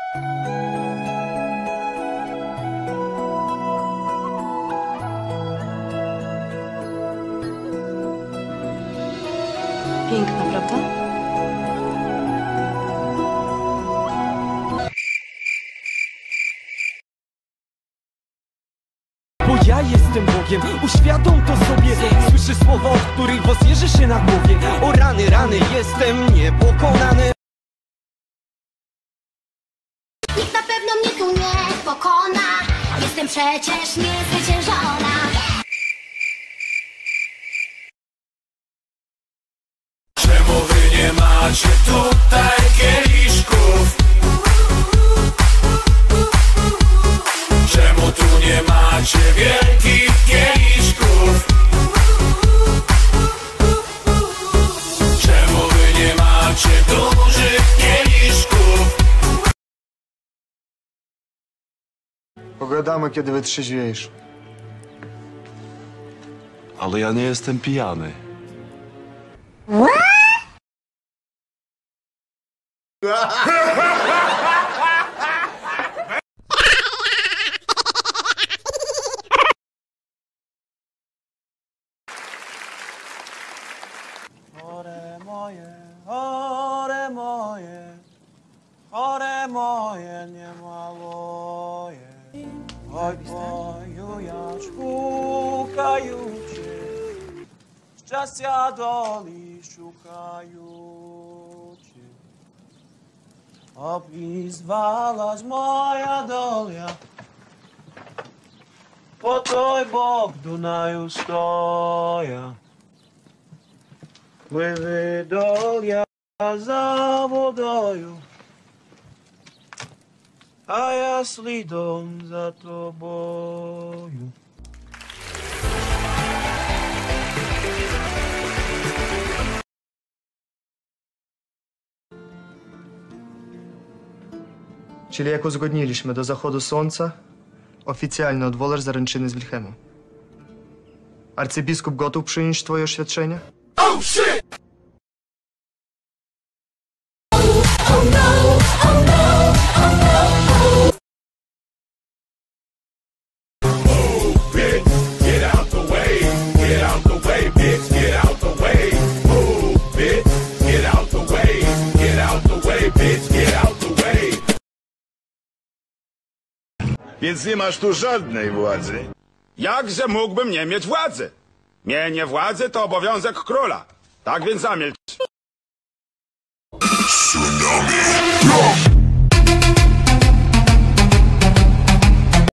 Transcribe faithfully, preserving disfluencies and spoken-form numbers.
Piękna, prawda? Bo ja jestem Bogiem, uświadom to sobie. Słyszysz słowa, od których włos jeży się na głowie. O rany, rany, jestem niepokonany. Nikt na pewno mnie tu nie pokona. Jestem przecież niezwyciężona. Czemu wy nie macie tutaj kieliszków? Czemu tu nie macie wielkich kieliszków? Czemu wy nie macie dużych kieliszków? Pogadamy, kiedy wytrzeźwiejesz. Ale ja nie jestem pijany. Chore moje, chore moje, chore moje, nie maloje. Oj, boju, ja szukaju cię, szczęścia doli szukaju cię. Oblizwalaś moja dolia, po toj bok Dunaju stoja. Pływy dolia za wodою, a ja slidom za tobою. Czyli jak uzgodniliśmy, do zachodu słońca oficjalnie odwolasz zaręczyny z Wilhelmem. Arcybiskup gotów przyjąć twoje oświadczenie? Oh shit! Więc nie masz tu żadnej władzy. Jakże mógłbym nie mieć władzy? Mienie władzy to obowiązek króla. Tak więc zamilcz. Tsunami.